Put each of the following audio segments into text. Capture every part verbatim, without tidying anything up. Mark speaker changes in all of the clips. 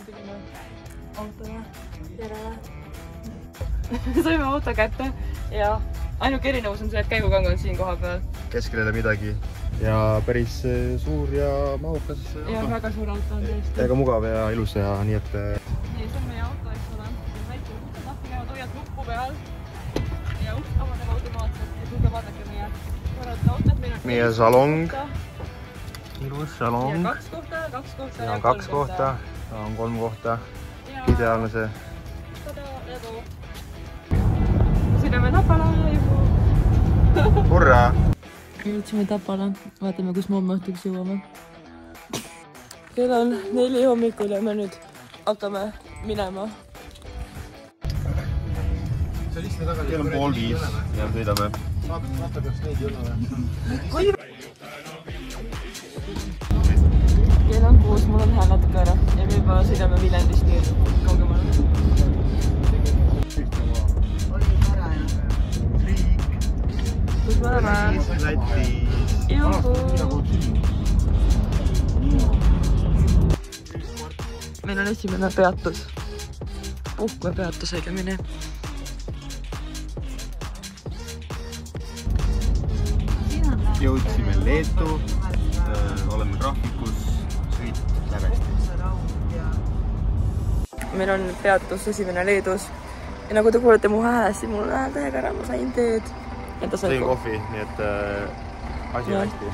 Speaker 1: pidime autole järele. Saime auto kätte ja ainuke erinevus on see, et käigukang on siin koha peal.
Speaker 2: Keskel ei ole midagi ja päris suur ja mahukas.
Speaker 1: Ja väga suur auto on tõesti.
Speaker 2: Väga mugav ja ilus ja nii et...
Speaker 1: Nii, see on meie auto, eks ole. Väike uksetahti käivad hoiad lukku peal ja uks avaneb automaatselt ja tulge vaadake meie korralt autot.
Speaker 2: Meie salong. Ilus salong.
Speaker 1: Ja kaks kohta, kaks kohta
Speaker 2: ja kaks kohta. On kolm kohta. Ideaalne see.
Speaker 1: Sõidame Tapala juba.
Speaker 2: Hurraa!
Speaker 1: Jõudsime Tapala. Vaatame, kus me homme õhtuks jõuame. Kell on neli hommikul ja me nüüd hakkame minema.
Speaker 2: Kell on pool viis ja sõidame. Vaata, kas neid ei ole.
Speaker 1: Kell on kuus, mul on hääl natuke ära ja me juba sõidame Viljandist nüüd kaugemale. Kus me oleme? Juhu! Meil on esimene peatus. Puhkmepeatus õigemini.
Speaker 2: Jõudsime Leetu, oleme graafikus, sõit lävesti.
Speaker 1: Meil on peatus esimene Leedus ja nagu te kuulete mu häälest, siis mul on hääl täiega ära, ma sain teed.
Speaker 2: Sõin kohvi, nii et asi on hästi.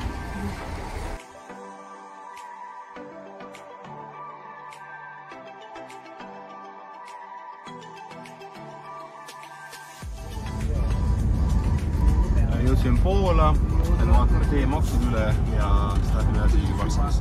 Speaker 2: Jõudsime Poola, vaatame teemaksud üle ja siis lähme edasi Varssasse.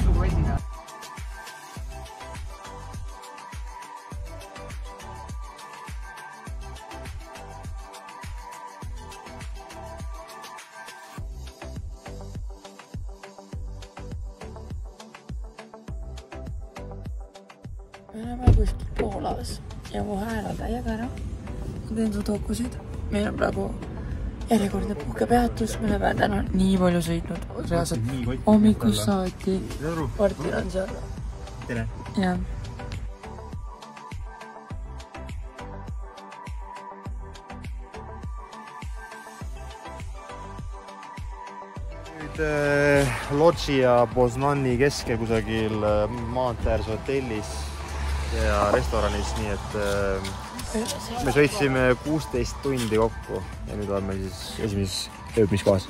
Speaker 1: Me oleme kuskil Poolas ja mu hääl on täiega ära. Ma teen sudokusid. Meil on praegu järjekordne puhkepeatus. Me oleme täna nii palju sõitnud. Reaalselt hommikust saati. Martin on seal.
Speaker 2: Tere!
Speaker 1: Jah.
Speaker 2: Nüüd Lodži ja Poznani keskel kusagil maanteäärse hotellis ja restoranis, nii et me sõitsime kuusteist tundi kokku ja nüüd oleme siis esimeses jõudmiskohas.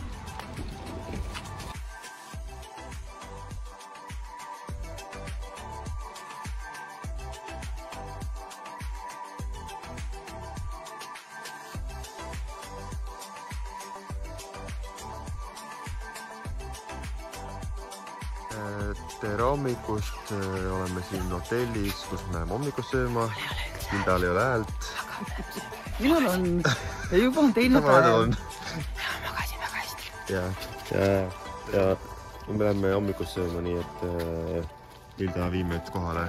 Speaker 2: Tere hommikust, oleme siin hotellis, kus me läheme hommikust sööma. Hildal ei ole häält.
Speaker 1: Minul on ja juba on teinud päev.
Speaker 2: Ja magasin väga hästi. Ja, ja, ja me läheme hommikust sööma, nii et Hilda viime nüüd kohale.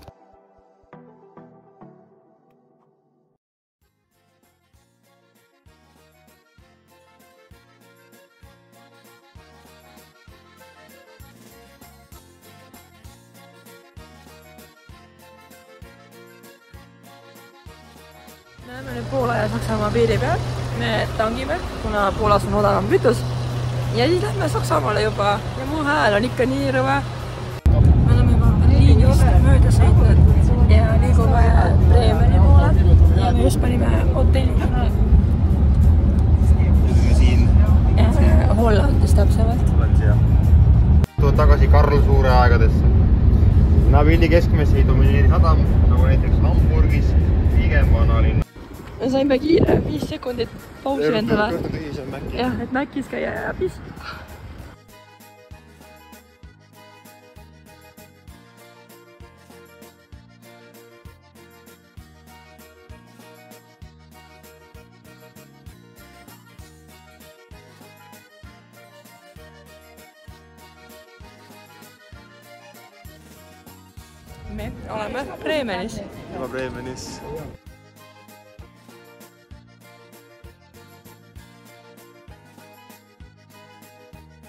Speaker 1: Me oleme nüüd Poola ja Saksamaa piiri peal. Me tangime, kuna Poolas on odavam kütus. Ja siis lähme Saksamaale juba. Ja mu hääl on ikka nii rõve. Me oleme juba Berliinist mööda sõitnud ja liigume Bremeni poole. Ja me just panime hotelli.
Speaker 2: Siin
Speaker 1: Hollandis täpsemalt.
Speaker 2: Hollandis, jah. Tood tagasi Karlsuure aegadesse. Navilli keskmesse domineeri sadam, nagu näiteks Hamburgis, pigem vanalinn.
Speaker 1: Me saime kiire viis sekundit pausi endale.
Speaker 2: Jah,
Speaker 1: et Mäkkis käia ja pis. Me oleme Bremenis.
Speaker 2: Juba Bremenis.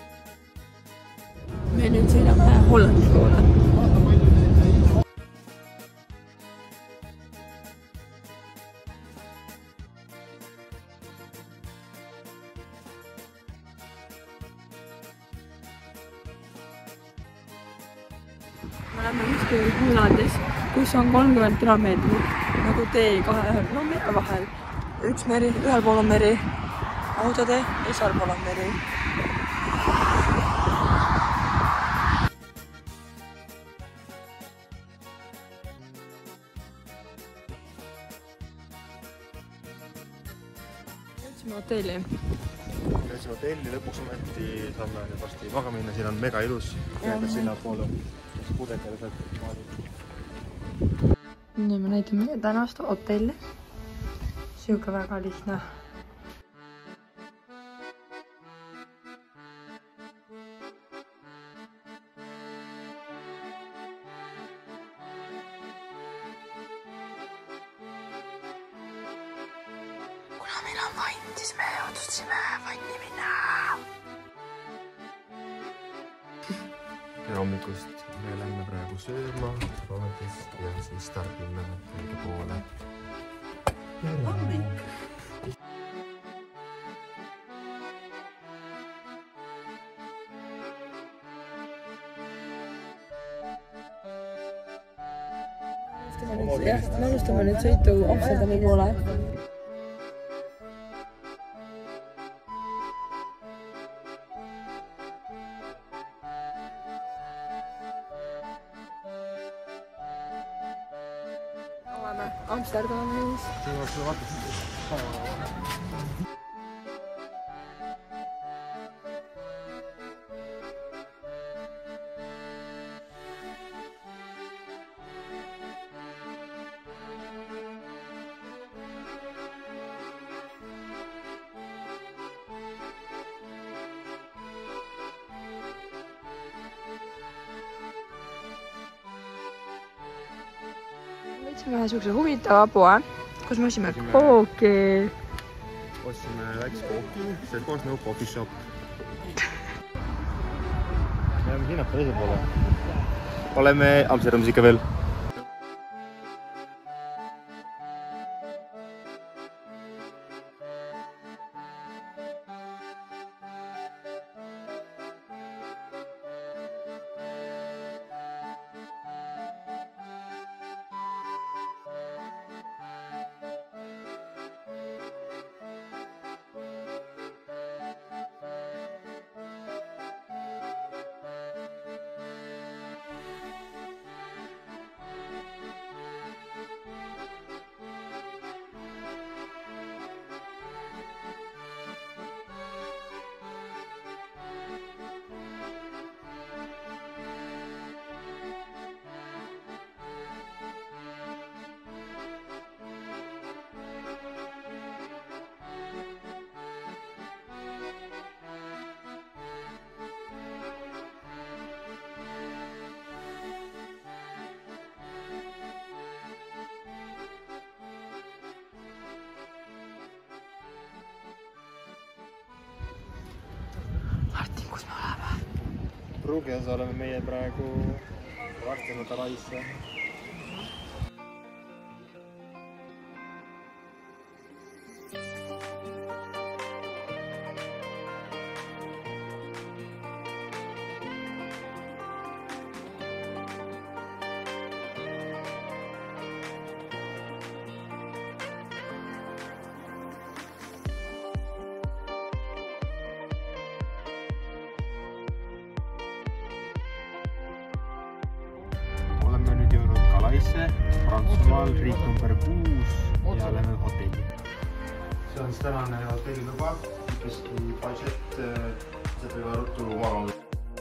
Speaker 1: Me nüüd sõidame Hollandi poole. me oleme kuskil Hiilandis, kus on kolmkümmend kilomeetrit nagu tee kahe no, mere vahel. Üks meri, ühel pool on meri, autotee ja teisel pool on meri. Jõudsime hotelli.
Speaker 2: Jõudsime hotelli, lõpuks ometi saame nüüd varsti maga minna, siin on mega ilus. Käeda sinna poole, kus pudekale sealt vaadata.
Speaker 1: Nii me näitame meie tänast hotelli. Siuke väga lihtne. Kuna meil on vann, siis me otsustasime vanni minna.
Speaker 2: Ja hommikust me lähme praegu sööma Rometist ja siis stardime õige poole. Hommik!
Speaker 1: Me alustame nüüd sõitu Amsterdami poole. Oleme Amsterdamis. Võtsime ühe sihukese huvitava poe, kus me ostsime kooki.
Speaker 2: Ostsime väikse kooki, see koos nagu coffee shop. Me oleme hinnata teise poole. Oleme Amsterdamis ikka veel. Martin, kus me oleme? Pruugias oleme meie praegu varsti Talaisse. Prantsusmaal, riik number kuus ja oleme hotelli. See on tänane hotelliluba, ikkagi budget, see võib ruttu magama.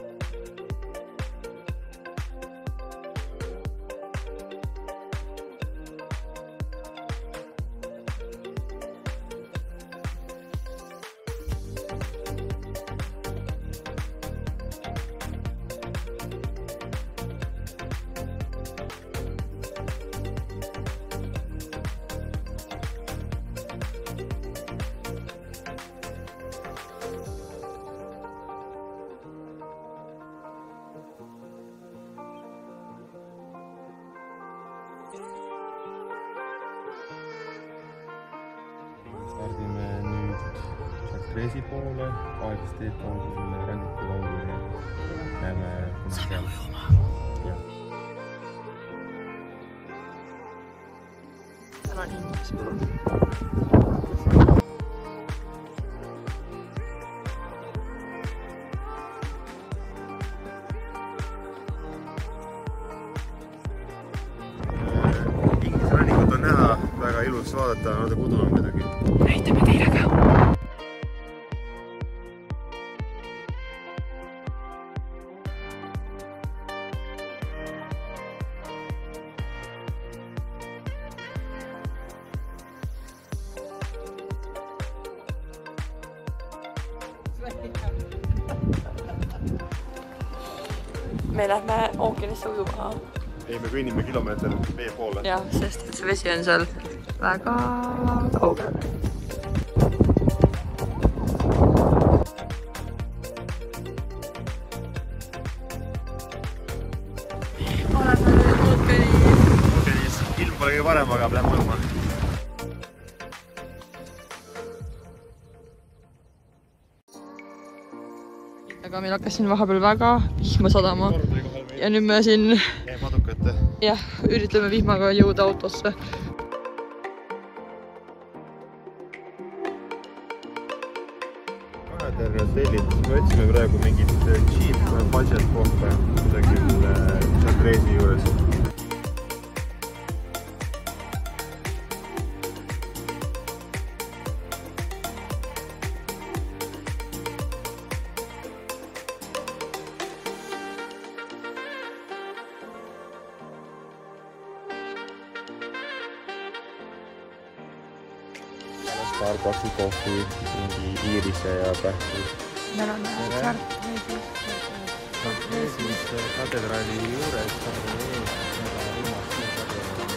Speaker 2: Stardime nüüd sealt Kreesi poole, kaheksas teed kaudu selle ränniku kaudu. Näeme
Speaker 1: saame ujuma. Seal on inimesi.
Speaker 2: Rannikut on näha, väga ilus vaadata, nad on kudu on midagi.
Speaker 1: Näitame teile ka. Me lähme ookeanisse ujuma.
Speaker 2: Ei, me kõnnime kilomeeter vee poole.
Speaker 1: Jah, sest et see vesi on seal väga kaugel. Oleme nüüd ookeanis.
Speaker 2: Ookeanis ilm pole kõige parem, aga lähme ujuma.
Speaker 1: Aga meil hakkas siin vahepeal väga vihma sadama. Ja nüüd me siin
Speaker 2: madukate.
Speaker 1: Jah, üritame vihmaga jõuda autosse.
Speaker 2: Kaheter hotellid. Me otsime praegu mingit cheap budget kohta kusagil seal Reesi juures. Starbucksi kohvi, mingi iirise ja pähti.
Speaker 1: Meil on Sart
Speaker 2: Reesis katedraali juures, katedraali ees, väga ilmas katedraali.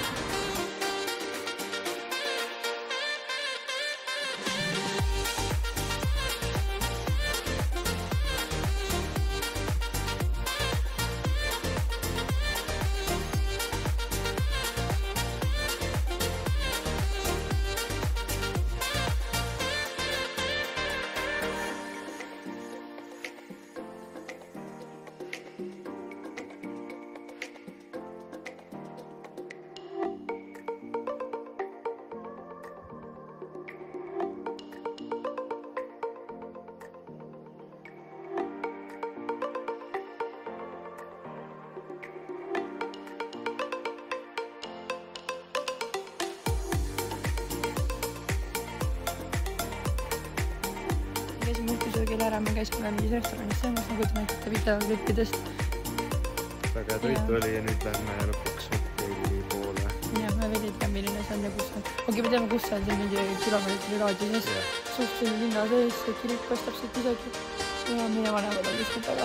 Speaker 1: käisime õhtusöögil ära, me käisime mingis restoranis söömas, nagu te näitate videoklippidest.
Speaker 2: Väga toitu oli ja nüüd lähme lõpuks hotelli poole.
Speaker 1: Jah, me veel ei tea, milline see on ja kus on. Okei, me teame, kus see on, see on mingi kilomeetri raadiuses. Suhteliselt linna sees, see kirik paistab siit isegi. Ja meie vanemad on kuskil taga.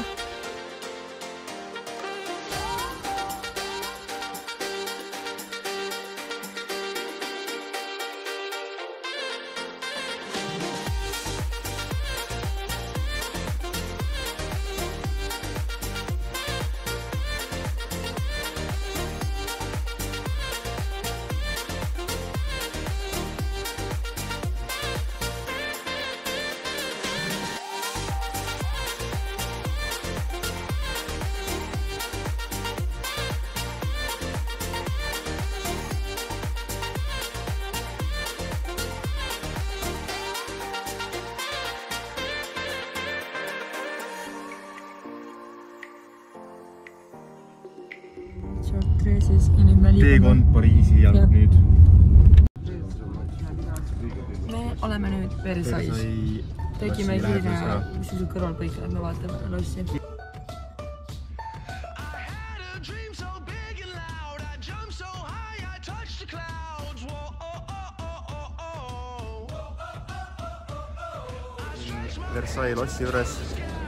Speaker 2: Teekond Pariisi jalg ja. Nüüd.
Speaker 1: Me oleme nüüd Versailles. Tegime kiire, mis see kõrvalpõik, et me vaatame lossi.
Speaker 2: Versailles lossi juures.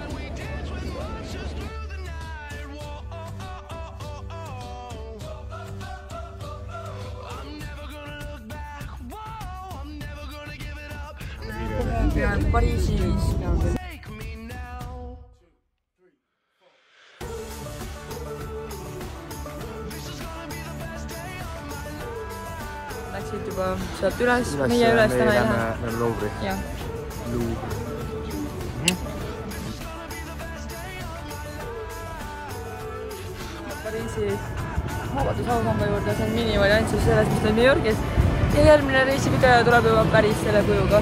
Speaker 1: Pean Pariisis. Läksid juba sealt üles, meie üles täna ei lähe.
Speaker 2: Me oleme Louvre'i.
Speaker 1: Jah.
Speaker 2: Louvre.
Speaker 1: Pariisi Vabadusauhanga juurde, see on minivariant siis sellest, mis on New Yorgis. Ja järgmine reisivideo tuleb juba päris selle kujuga.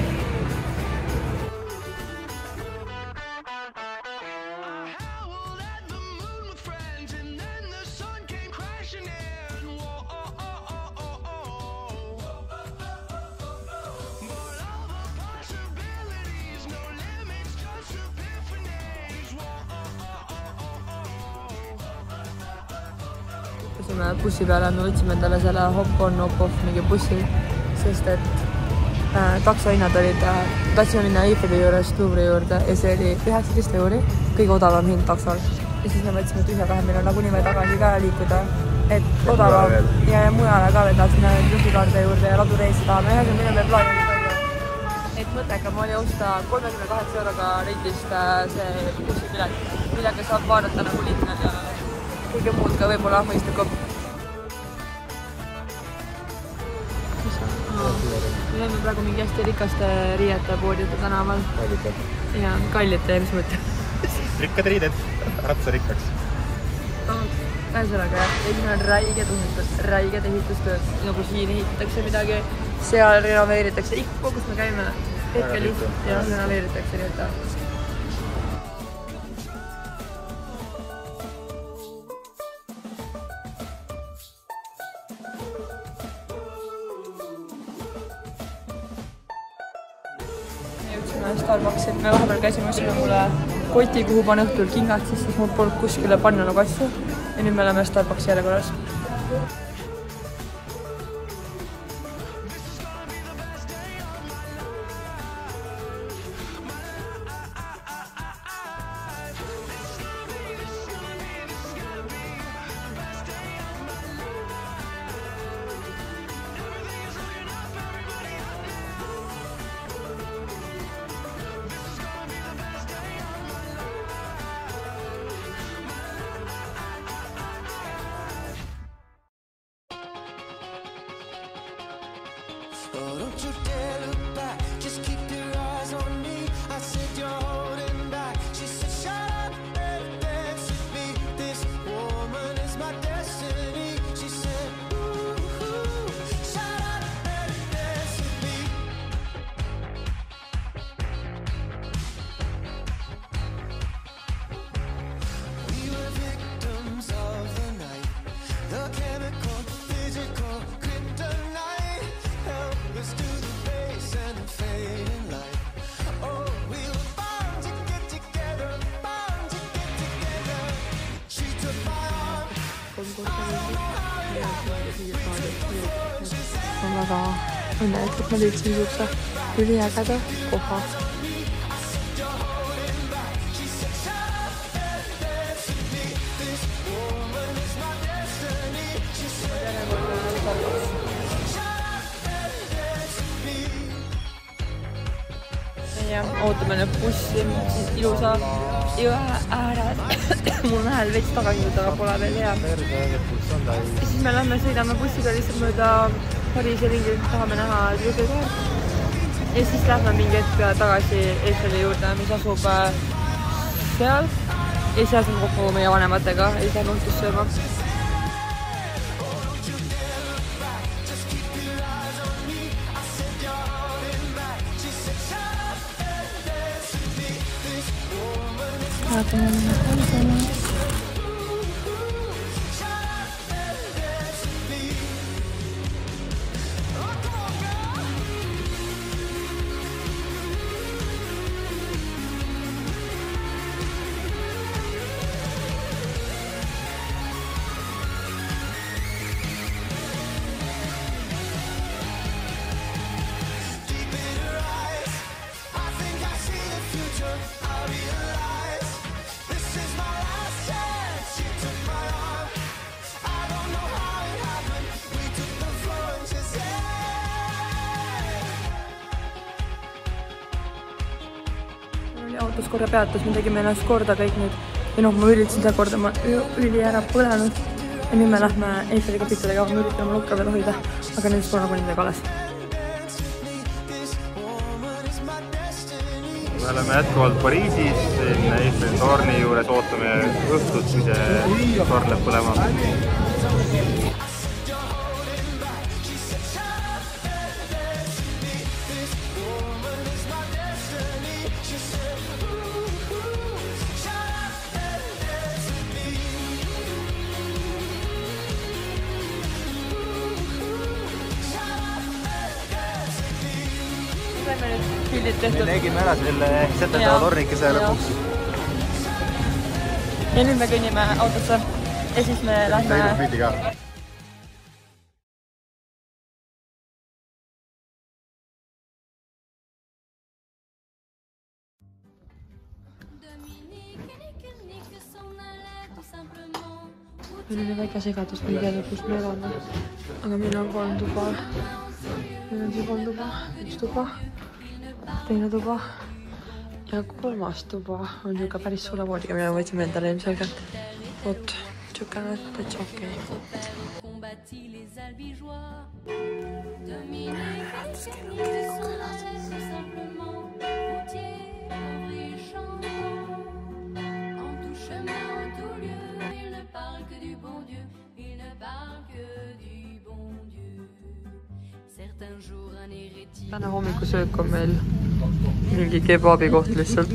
Speaker 1: Bussi peale me võtsime endale selle hop-on-hop-off mingi bussi, sest et äh, taksohinnad olid, äh, tahtsime minna Eiffeli juures Louvre juurde ja see oli üheksateist euri, kõige odavam hind taksol. Ja siis me võtsime tühja kahe, meil on nagunii vaja tagasi ka liikuda, et odavam ja, ja mujale ka veel tahtsime juhikaarde juurde ja ladureisi tahame, ühesõnaga minu peal plaani oli palju. Et mõttekam oli osta kolmekümne kaheksa euroga reitist äh, see bussipilet, millega saab vaadata nagu linna ja kõige muud ka võib-olla mõistlikum. Me oleme praegu mingi hästi rikaste riiete poodide tänaval.
Speaker 2: Kallite.
Speaker 1: Ja kallite, mis mõte?
Speaker 2: Rikkad riided, ratsa rikkaks.
Speaker 1: Ühesõnaga, esimene on räiged uhutus, räiged ehitustööd. Nagu siin ehitatakse midagi, seal renoveeritakse, ikka kus me käime. Hetkel lihtsalt ja renoveeritakse nii et Starbucksi, me vahepeal käisime otsime mulle koti, kuhu panna õhtul kingad, sest siis mul polnud kuskile panna nagu asju. Ja nüüd me oleme Starbucksi järjekorras.
Speaker 3: Oh, don't you dare look back, just keep your eyes on me. I said you're holding back. She said shut up and dance with me. This woman is my destiny. She said ooh, ooh, shut up and dance with me. We were victims of the night, the chemical, physical, kryptonite. Let's do the bass and the fading light. Oh, we were bound to get together, bound to get together. She took my arm. I don't know how it happened. We took the floor and she said
Speaker 1: on väga õnnelik, et ma liitsin siukse üliägeda koha. Ja ootame nüüd bussi, ilusa jõe ääred. Mul on hääl veits tagasi, aga pole veel hea. Ja siis me lähme sõidame bussiga lihtsalt mööda Pariisi ringi, tahame näha Trüffelkaart. Ja siis lähme mingi hetk tagasi Eiffeli juurde, mis asub seal. Ja siis lähme kokku meie vanematega ja siis lähme õhtust sööma. Vaatame minna kaisema. Autos korra peatus, me tegime ennast korda kõik nüüd ja noh, ma üritasin seda korda, ma üli ära põlenud ja nüüd me lähme Eiffeli kapitaliga, me üritame oma lukka veel hoida, aga nendest pole nagu nendega alles.
Speaker 2: Me oleme jätkuvalt Pariisis, siin Eiffeli torni juures ootame õhtut, kui see torn läheb põlema.
Speaker 1: Me
Speaker 2: nägime ära selle setendava tornikese lõpuks.
Speaker 1: Ja nüüd me kõnnime autosse ja siis me lähme...
Speaker 2: Teinud pildi ka.
Speaker 1: Meil oli väike segadus, meil ei teada, kus me elame. Aga meil on kolm tuba. Meil on siin kolm tuba, üks tuba, teine tuba ja kolmas tuba on niisugune päris suure voodiga, mida võtsime endale ilmselgelt. Vot, niisugune täitsa okei. Täna hommikusöök on meil mingi kebabi koht lihtsalt.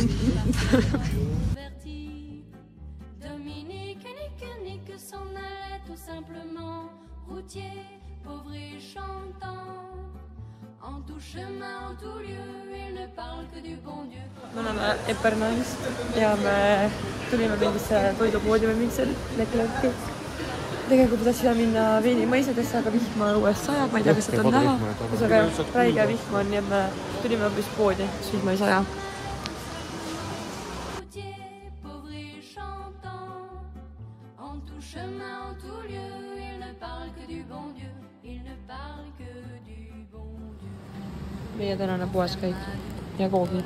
Speaker 1: Me oleme Epernais ja me tulime mingisse toidupoodi või mingisse Leclerc'i. Tegelikult tahtsime minna Veinimõisadesse, aga vihma õues sajab, ma ei tea, kas seda on näha. Aga räige vihma on, nii et me tulime hoopis poodi, siis vihma ei saja. Meie tänane puhaskäik ja koogid.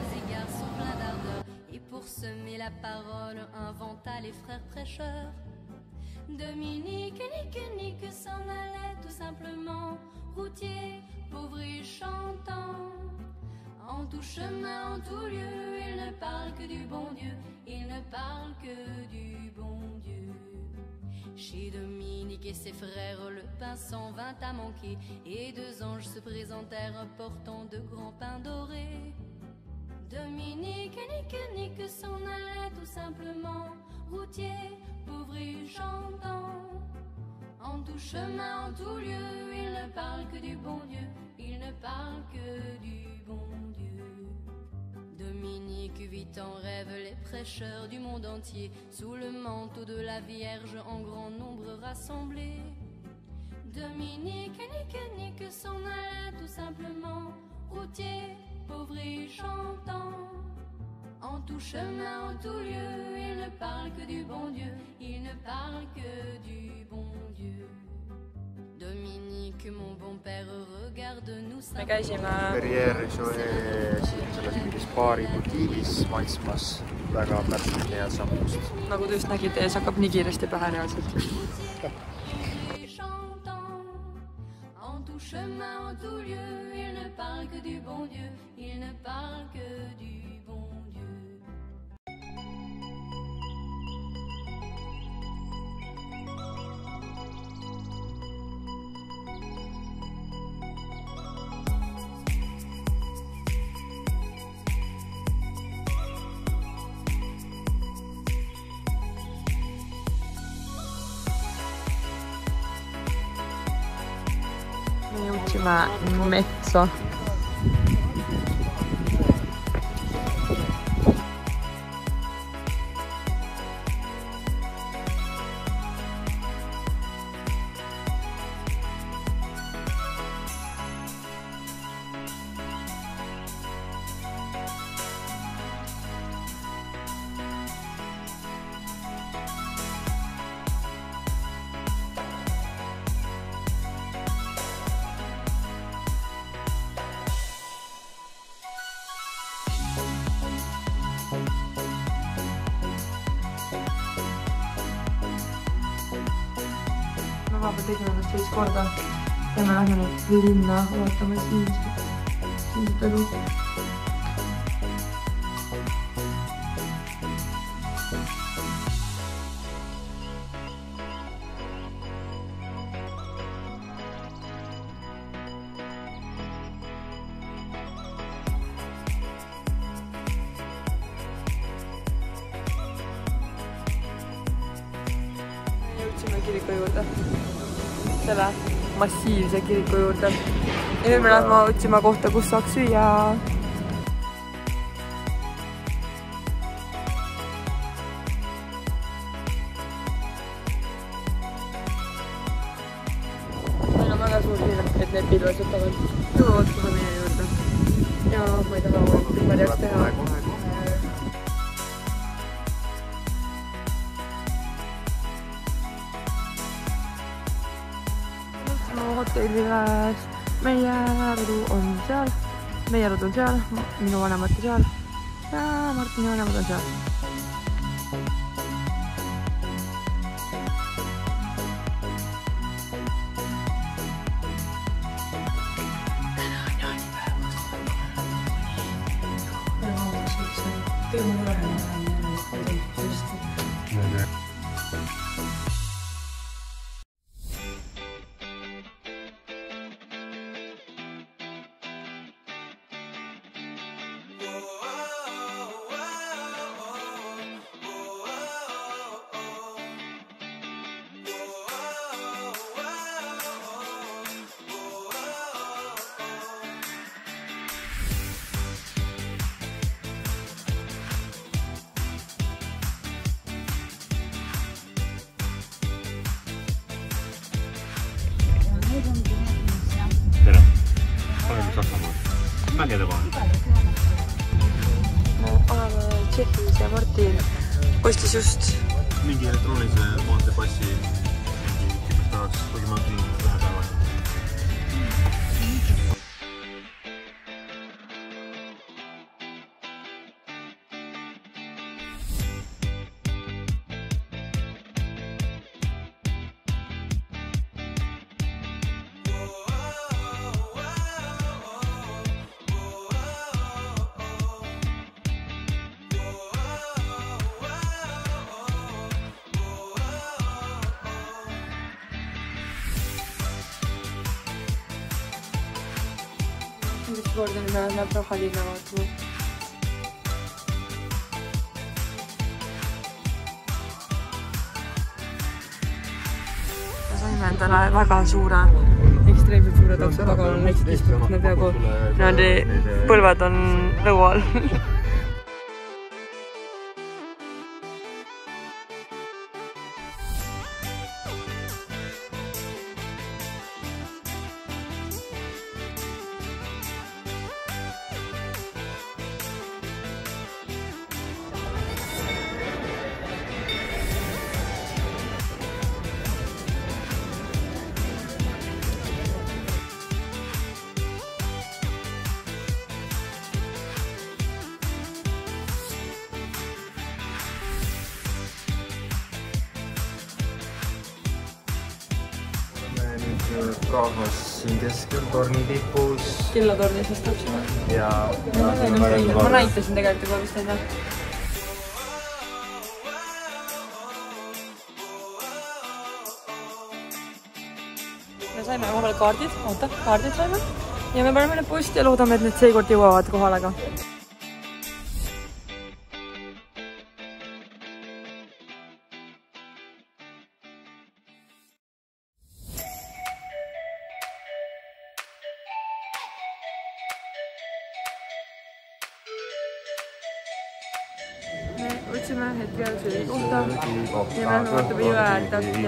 Speaker 4: Dominique, Nique, Nique s'en allait tout simplement, routier, pauvre et chantant. En tout chemin, en tout lieu, il ne parle que du bon Dieu, il ne parle que du bon Dieu. Chez Dominique et ses frères, le pain s'en vint à manquer, et deux anges se présentèrent portant de grands pains dorés. Dominique, Nique, Nique s'en allait tout simplement, routier, pauvre et chantant. En tout chemin, en tout lieu, il ne parle que du bon Dieu, il ne parle que du bon Dieu. Dominique vit en rêve les prêcheurs du monde entier, sous le manteau de la Vierge en grand nombre rassemblés. Dominique, Nique, Nique s'en allait tout simplement, routier, pauvre et chantant. En tout chemin, en tout lieu, il ne parle que du bon Dieu, il ne parle que du bon Dieu. Dominique, mon bon père, regarde-nous ça.
Speaker 1: Me käisime
Speaker 2: Perriere Joe siin selles mingis baari butiigis maitsmas väga pärsselt head sammust.
Speaker 1: Nagu te just nägite, ees hakkab nii kiiresti pähe reaalselt.
Speaker 4: En tout chemin, en tout lieu, il ne parle que du bon Dieu, il ne parle que du bon Dieu.
Speaker 1: Me jõudsime metsa. Vahepeal tegime ennast sellist korda ja me lähme nüüd linna vaatama siinset elu. kiriku juurde. Selle massiivse kiriku juurde. Ja nüüd me lähme otsima kohta, kus saaks süüa. Meil on väga suur hirm, et need pilved võtavad. Jõuavad kohe meie juurde. Ja ma ei taha pilvarjaks teha. Hotelliväes. Meie rodu on seal. Meie rodu on seal. Minu vanemad on seal. Ja Martini vanemad on seal.
Speaker 2: Tere! Oleme Saksamaal. Mägede vahel.
Speaker 1: Me oleme Tšehhis ja Martin ostis just
Speaker 2: mingi elektroonilise maanteepassi mingi kümneks päevaks, kuigi ma olen siin ühe päevani.
Speaker 1: Mis korda me läheme Praha-linna vaatama. Me saime endale väga suure, ekstreemselt suure takso, aga on lihtsalt istunud me peaaegu niimoodi põlved on lõua all.
Speaker 2: Prahas siin keskel torni tipus.
Speaker 1: Kellatornis vist täpselt.
Speaker 2: Ja
Speaker 1: ma näitasin tegelikult juba vist enne. Me saime omale kaardid, oota, kaardid saime. Ja me paneme need posti ja loodame, et need seekord jõuavad kohale ka. Me otsime hetkel söögikohta ja me vaatame jõe äärde ja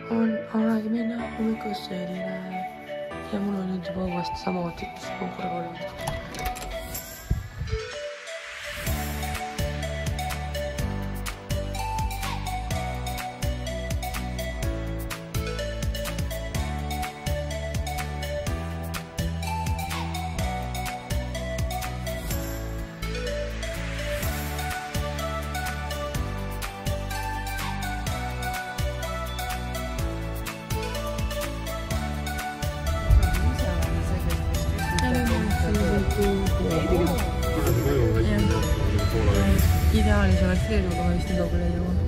Speaker 1: on aeg minna hommikusöögile ja mul on nüüd juba uuesti sama otsitus puhkura olnud. Ideaalis oleks Leeduga, ma vist nii kaugele ei jõua.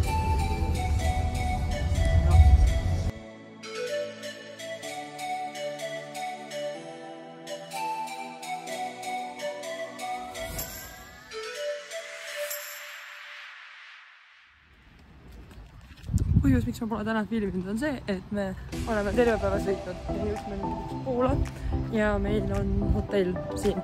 Speaker 1: Põhjus, miks ma pole täna filminud, on see, et me oleme terve päeva sõitnud ja just me nüüd Poola ja meil on hotell siin.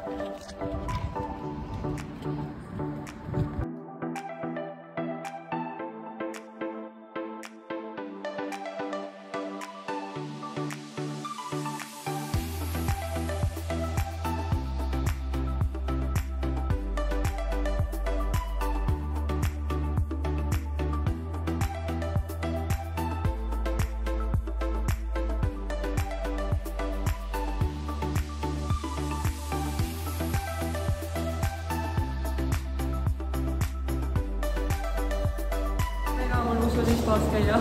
Speaker 1: Siis taas käia.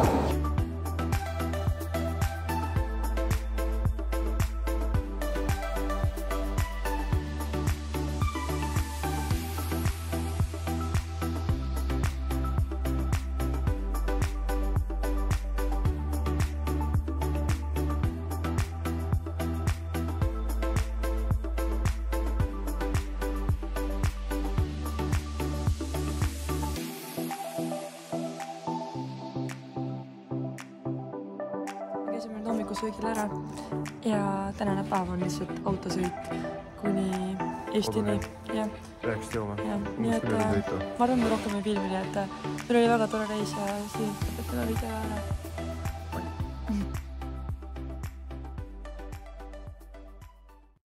Speaker 1: Käisime nüüd hommikusöögil ära ja tänane päev on lihtsalt autosõit kuni Eestini.
Speaker 2: Rääkist jõume.
Speaker 1: Nii et ma arvan, me rohkem ei filmi, nii et meil oli väga tore reis ja siin lõpetame video ära.